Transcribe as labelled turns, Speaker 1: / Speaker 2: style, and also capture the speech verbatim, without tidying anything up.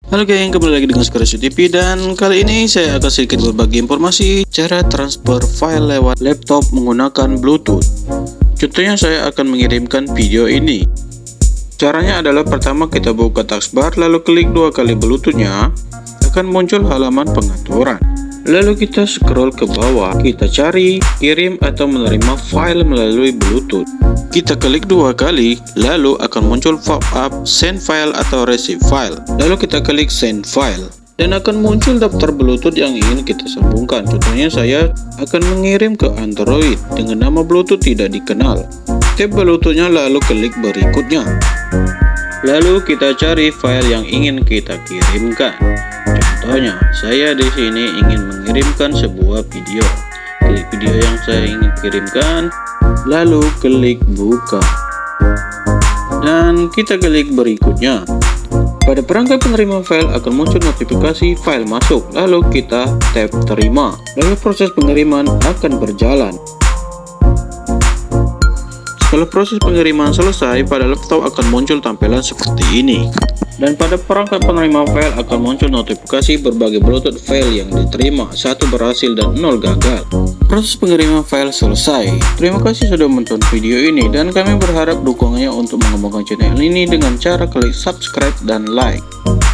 Speaker 1: Halo geng, kembali lagi dengan Skor T V dan kali ini saya akan sedikit berbagi informasi cara transfer file lewat laptop menggunakan Bluetooth. Contohnya saya akan mengirimkan video ini. Caranya adalah pertama kita buka taskbar lalu klik dua kali Bluetoothnya, akan muncul halaman pengaturan. Lalu kita scroll ke bawah, kita cari kirim atau menerima file melalui Bluetooth. Kita klik dua kali, lalu akan muncul pop-up send file atau receive file. Lalu kita klik send file, dan akan muncul daftar Bluetooth yang ingin kita sambungkan. Contohnya saya akan mengirim ke Android dengan nama Bluetooth tidak dikenal. Tap Bluetoothnya lalu klik berikutnya. Lalu kita cari file yang ingin kita kirimkan. Contohnya, saya di sini ingin mengirimkan sebuah video. Klik video yang saya ingin kirimkan, lalu klik buka. Dan kita klik berikutnya. Pada perangkat penerima file akan muncul notifikasi file masuk, lalu kita tap terima. Lalu proses pengiriman akan berjalan. Setelah proses pengiriman selesai, pada laptop akan muncul tampilan seperti ini. Dan pada perangkat penerima file akan muncul notifikasi berbagai Bluetooth file yang diterima, satu berhasil dan nol gagal. Proses pengiriman file selesai. Terima kasih sudah menonton video ini dan kami berharap dukungannya untuk mengembangkan channel ini dengan cara klik subscribe dan like.